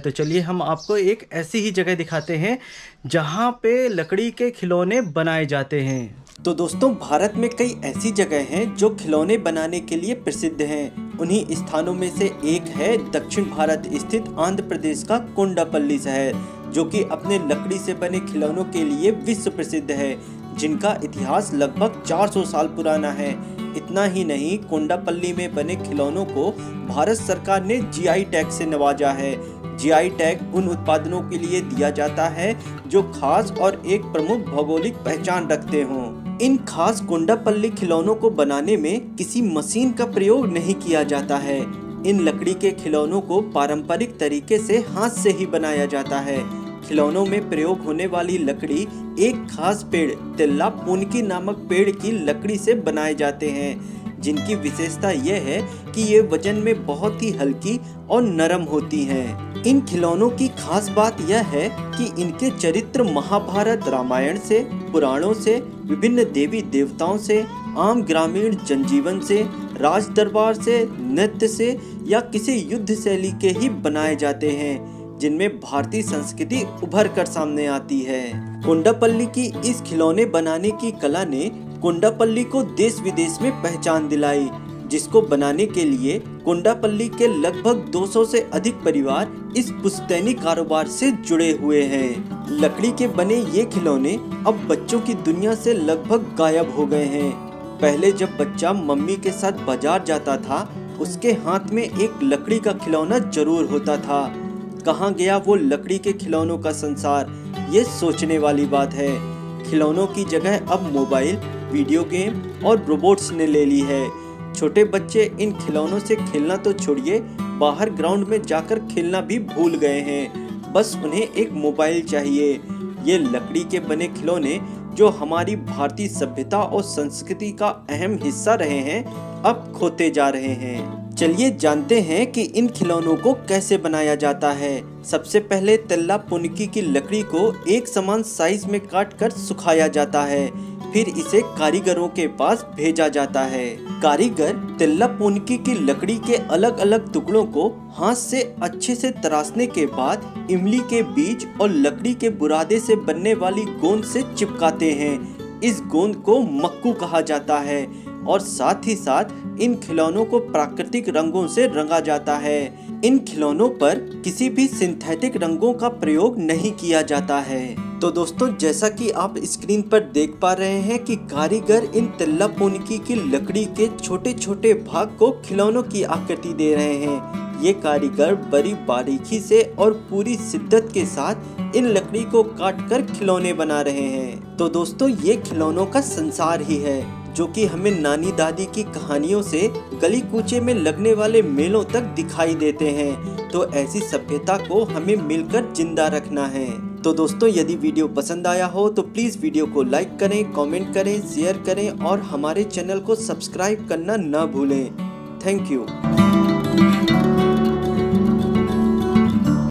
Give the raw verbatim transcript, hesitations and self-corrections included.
तो चलिए हम आपको एक ऐसी ही जगह दिखाते हैं जहाँ पे लकड़ी के खिलौने बनाए जाते हैं। तो दोस्तों, भारत में कई ऐसी जगह हैं जो खिलौने बनाने के लिए प्रसिद्ध हैं। उन्हीं स्थानों में से एक है दक्षिण भारत स्थित आंध्र प्रदेश का कोंडापल्ली शहर, जो कि अपने लकड़ी से बने खिलौनों के लिए विश्व प्रसिद्ध है, जिनका इतिहास लगभग चार सौ साल पुराना है। इतना ही नहीं, कोंडापल्ली में बने खिलौनों को भारत सरकार ने जी आई टैग से नवाजा है। जी आई टैग उन उत्पादनों के लिए दिया जाता है जो खास और एक प्रमुख भौगोलिक पहचान रखते हों। इन खास कोंडापल्ली खिलौनों को बनाने में किसी मशीन का प्रयोग नहीं किया जाता है। इन लकड़ी के खिलौनों को पारंपरिक तरीके से हाथ से ही बनाया जाता है। खिलौनों में प्रयोग होने वाली लकड़ी एक खास पेड़ तिल्ला पुनकी नामक पेड़ की लकड़ी से बनाए जाते हैं, जिनकी विशेषता यह है कि ये वजन में बहुत ही हल्की और नरम होती हैं। इन खिलौनों की खास बात यह है कि इनके चरित्र महाभारत रामायण से, पुराणों से, विभिन्न देवी देवताओं से, आम ग्रामीण जनजीवन से, राज दरबार से, नृत्य से या किसी युद्ध शैली के ही बनाए जाते हैं, जिनमें भारतीय संस्कृति उभर कर सामने आती है। कोंडापल्ली की इस खिलौने बनाने की कला ने कोंडापल्ली को देश विदेश में पहचान दिलाई, जिसको बनाने के लिए कोंडापल्ली के लगभग दो सौ से अधिक परिवार इस पुश्तैनी कारोबार से जुड़े हुए हैं। लकड़ी के बने ये खिलौने अब बच्चों की दुनिया से लगभग गायब हो गए हैं। पहले जब बच्चा मम्मी के साथ बाजार जाता था, उसके हाथ में एक लकड़ी का खिलौना जरूर होता था। कहाँ गया वो लकड़ी के खिलौनों का संसार, ये सोचने वाली बात है। खिलौनों की जगह अब मोबाइल, वीडियो गेम और रोबोट्स ने ले ली है। छोटे बच्चे इन खिलौनों से खेलना तो छोड़िए, बाहर ग्राउंड में जाकर खेलना भी भूल गए हैं। बस उन्हें एक मोबाइल चाहिए। ये लकड़ी के बने खिलौने जो हमारी भारतीय सभ्यता और संस्कृति का अहम हिस्सा रहे हैं, अब खोते जा रहे हैं। चलिए जानते हैं कि इन खिलौनों को कैसे बनाया जाता है। सबसे पहले तिल्ला पुनकी की लकड़ी को एक समान साइज में काट कर सुखाया जाता है, फिर इसे कारीगरों के पास भेजा जाता है। कारीगर तिल्ला पुनकी की लकड़ी के अलग अलग टुकड़ों को हाथ से अच्छे से तराशने के बाद इमली के बीज और लकड़ी के बुरादे से बनने वाली गोंद से चिपकाते हैं। इस गोंद को मक्कू कहा जाता है और साथ ही साथ इन खिलौनों को प्राकृतिक रंगों से रंगा जाता है। इन खिलौनों पर किसी भी सिंथेटिक रंगों का प्रयोग नहीं किया जाता है। तो दोस्तों, जैसा कि आप स्क्रीन पर देख पा रहे हैं कि कारीगर इन तिल्ला पुनकी की लकड़ी के छोटे छोटे भाग को खिलौनों की आकृति दे रहे हैं। ये कारीगर बड़ी बारीकी से और पूरी शिद्दत के साथ इन लकड़ी को काट कर खिलौने बना रहे हैं। तो दोस्तों, ये खिलौनों का संसार ही है, जो कि हमें नानी दादी की कहानियों से गली कूचे में लगने वाले मेलों तक दिखाई देते हैं। तो ऐसी सभ्यता को हमें मिलकर जिंदा रखना है। तो दोस्तों, यदि वीडियो पसंद आया हो तो प्लीज वीडियो को लाइक करें, कमेंट करें, शेयर करें और हमारे चैनल को सब्सक्राइब करना ना भूलें। Thank you.